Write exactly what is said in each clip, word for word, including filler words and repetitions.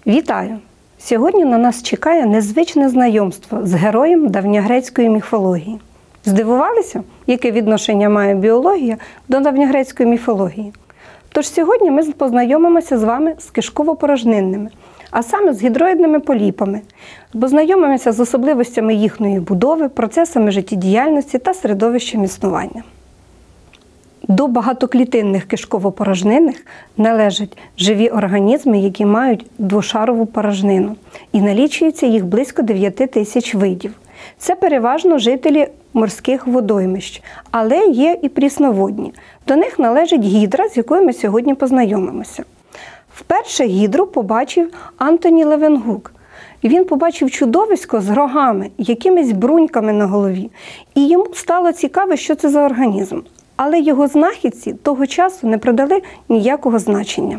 Вітаю! Сьогодні на нас чекає незвичне знайомство з героєм давньогрецької міфології. Здивувалися, яке відношення має біологія до давньогрецької міфології? Тож сьогодні ми познайомимося з вами з кишково-порожнинними, а саме з гідроїдними поліпами, познайомимося з особливостями їхньої будови, процесами життєдіяльності та середовищем існування. До багатоклітинних кишково-порожнинних належать живі організми, які мають двошарову порожнину, і налічується їх близько дев'яти тисяч видів. Це переважно жителі морських водоймищ, але є і прісноводні. До них належить гідра, з якою ми сьогодні познайомимося. Вперше гідру побачив Антоні Левенгук. Він побачив чудовисько з рогами, якимись бруньками на голові, і йому стало цікаво, що це за організм. Але його знахідці того часу не придали ніякого значення.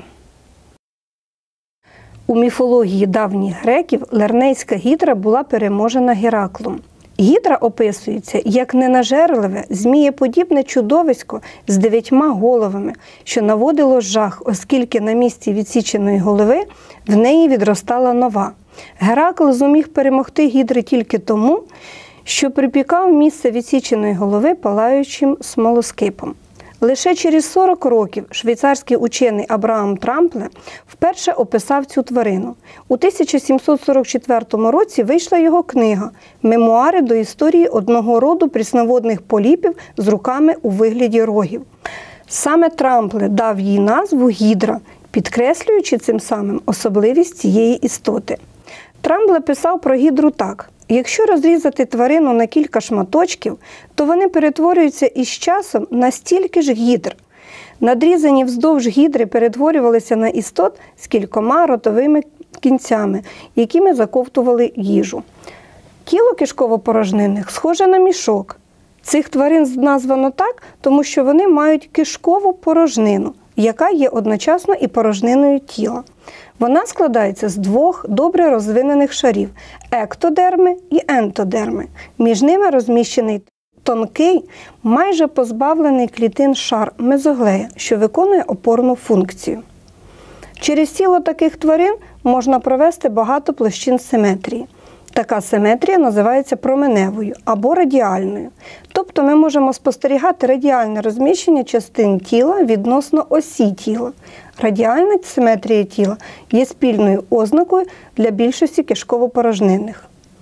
У міфології давніх греків лернейська гідра була переможена Гераклом. Гідра описується як ненажерливе, змієподібне чудовисько з дев'ятьма головами, що наводило жах, оскільки на місці відсіченої голови в неї відростала нова. Геракл зуміг перемогти гідри тільки тому, що припікав місце відсіченої голови палаючим смолоскипом. Лише через сорок років швейцарський учений Абрахам Трампле вперше описав цю тварину. У тисяча сімсот сорок четвертому році вийшла його книга «Мемуари до історії одного роду прісноводних поліпів з руками у вигляді рогів». Саме Трампле дав їй назву гідра, підкреслюючи цим самим особливість цієї істоти. Трампле писав про гідру так: якщо розрізати тварину на кілька шматочків, то вони перетворюються із часом на стільки ж гідр. Надрізані вздовж гідри перетворювалися на істот з кількома ротовими кінцями, якими заковтували їжу. Тіло кишково-порожнинних схоже на мішок. Цих тварин названо так, тому що вони мають кишкову порожнину, яка є одночасно і порожниною тіла. Вона складається з двох добре розвинених шарів – ектодерми і ентодерми. Між ними розміщений тонкий, майже позбавлений клітин шар мезоглея, що виконує опорну функцію. Через тіло таких тварин можна провести багато площин симетрії. Така симетрія називається променевою або радіальною. Тобто ми можемо спостерігати радіальне розміщення частин тіла відносно осі тіла. Радіальна симетрія тіла є спільною ознакою для більшості кишково-порожнинних.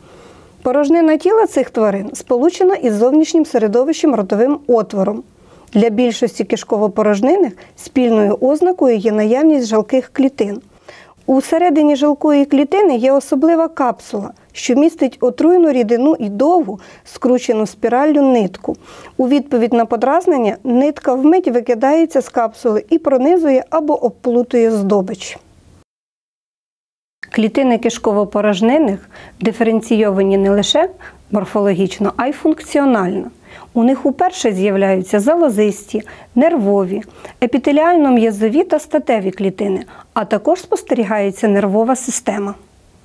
Порожнина тіла цих тварин сполучена із зовнішнім середовищем ротовим отвором. Для більшості кишково-порожнинних спільною ознакою є наявність жалких клітин. У середині жалкої клітини є особлива капсула, що містить отруйну рідину і довгу, скручену спіраллю нитку. У відповідь на подразнення нитка вмить викидається з капсули і пронизує або обплутує здобич. Клітини кишково-порожнинних диференційовані не лише морфологічно, а й функціонально. У них уперше з'являються залозисті, нервові, епітеліально-м'язові та статеві клітини, а також спостерігається нервова система.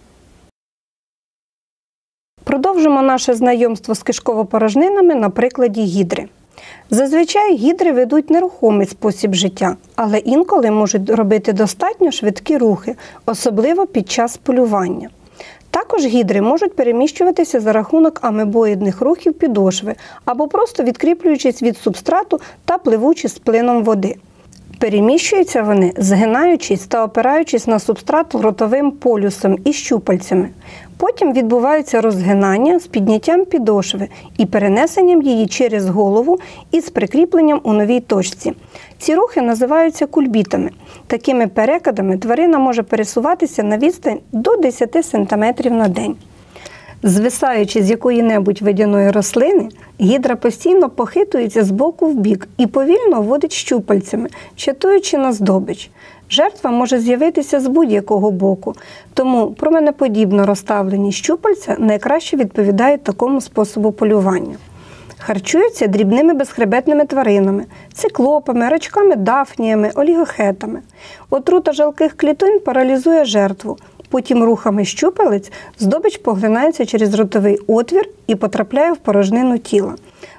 Продовжимо наше знайомство з кишково-порожнинами на прикладі гідри. Зазвичай гідри ведуть нерухомий спосіб життя, але інколи можуть робити достатньо швидкі рухи, особливо під час полювання. Також гідри можуть переміщуватися за рахунок амебоїдних рухів підошви або просто відкріплюючись від субстрату та пливучи з плином води. Переміщуються вони, згинаючись та опираючись на субстрат ротовим полюсом і щупальцями. Потім відбувається розгинання з підняттям підошви і перенесенням її через голову із прикріпленням у новій точці. Ці рухи називаються кульбітами. Такими перекидами тварина може пересуватися на відстань до десяти сантиметрів на день. Звисаючи з якої-небудь водяної рослини, гідра постійно похитується з боку в бік і повільно водить щупальцями, чатуючи на здобич. Жертва може з'явитися з будь-якого боку, тому променеподібно розставлені щупальця найкраще відповідають такому способу полювання. Харчуються дрібними безхребетними тваринами – циклопами, рачками-дафніями, олігохетами. Отрута жалких клітин паралізує жертву. Потім рухами щупалець здобич поглинається через ротовий отвір і потрапляє в порожнину тіла.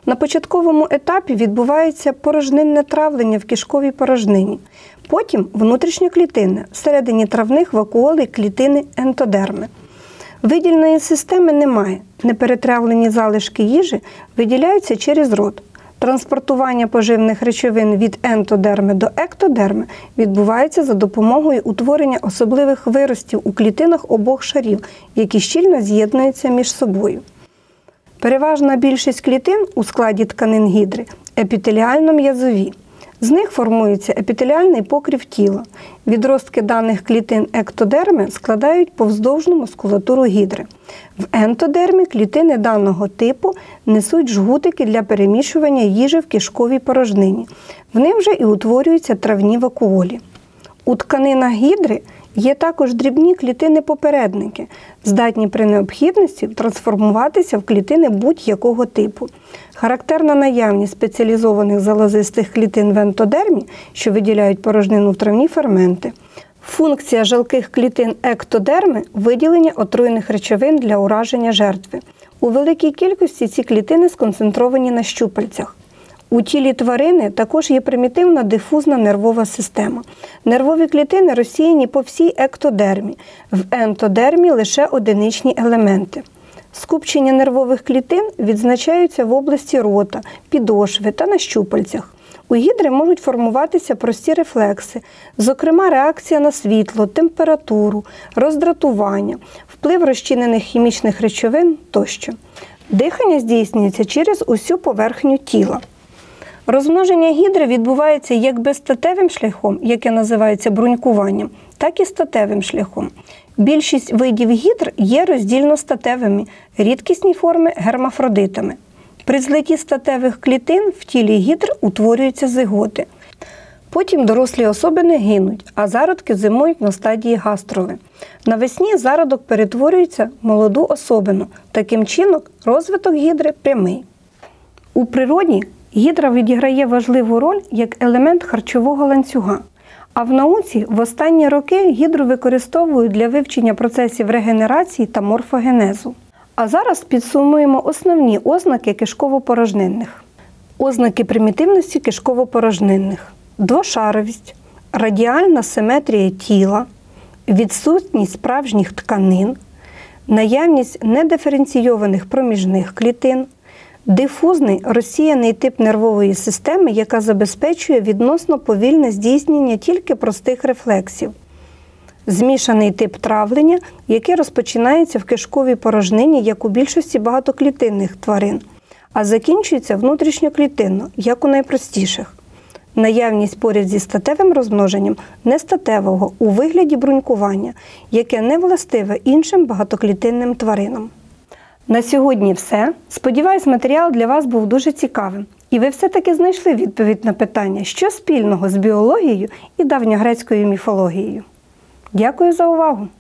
На початковому етапі відбувається порожнинне травлення в кишковій порожнині. Потім внутрішньоклітинне, всередині травних вакуолей клітини ентодерми. Видільної системи немає. Неперетравлені залишки їжі виділяються через рот. Транспортування поживних речовин від ентодерми до ектодерми відбувається за допомогою утворення особливих виростів у клітинах обох шарів, які щільно з'єднуються між собою. Переважна більшість клітин у складі тканин гідри епітеліально-м'язові. З них формується епітеліальний покрив тіла. Відростки даних клітин ектодерми складають повздовжну мускулатуру гідри. В ентодермі клітини даного типу несуть жгутики для перемішування їжі в кишковій порожнині. В них вже і утворюються травні вакуолі. У тканинах гідри є також дрібні клітини-попередники, здатні при необхідності трансформуватися в клітини будь-якого типу. Характерна наявність спеціалізованих залозистих клітин в ентодермі, що виділяють порожнину в травні ферменти. Функція жалких клітин ектодерми – виділення отруйних речовин для ураження жертви. У великій кількості ці клітини сконцентровані на щупальцях. У тілі тварини також є примітивна дифузна нервова система. Нервові клітини розсіяні по всій ектодермі, в ентодермі лише одиничні елементи. Скупчення нервових клітин відзначаються в області рота, підошви та на щупальцях. У гідри можуть формуватися прості рефлекси, зокрема реакція на світло, температуру, роздратування, вплив розчинених хімічних речовин тощо. Дихання здійснюється через усю поверхню тіла. Розмноження гідри відбувається як безстатевим шляхом, яке називається брунькуванням, так і статевим шляхом. Більшість видів гідр є роздільностатевими, рідкісні форми – гермафродитами. При злитті статевих клітин в тілі гідр утворюються зиготи. Потім дорослі особини гинуть, а зародки зимують на стадії гастрови. Навесні зародок перетворюється в молоду особину. Таким чином, розвиток гідри прямий. У природі гідра відіграє важливу роль як елемент харчового ланцюга. А в науці в останні роки гідру використовують для вивчення процесів регенерації та морфогенезу. А зараз підсумуємо основні ознаки кишково-порожнинних. Ознаки примітивності кишково-порожнинних. Двошаровість, радіальна симетрія тіла, відсутність справжніх тканин, наявність недиференційованих проміжних клітин, дифузний розсіяний тип нервової системи, яка забезпечує відносно повільне здійснення тільки простих рефлексів. Змішаний тип травлення, яке розпочинається в кишковій порожнині, як у більшості багатоклітинних тварин, а закінчується внутрішньоклітинно, як у найпростіших. Наявність поряд зі статевим розмноженням нестатевого у вигляді брунькування, яке не властиве іншим багатоклітинним тваринам. На сьогодні все. Сподіваюсь, матеріал для вас був дуже цікавим. І ви все-таки знайшли відповідь на питання, що спільного з біологією і давньогрецькою міфологією. Дякую за увагу!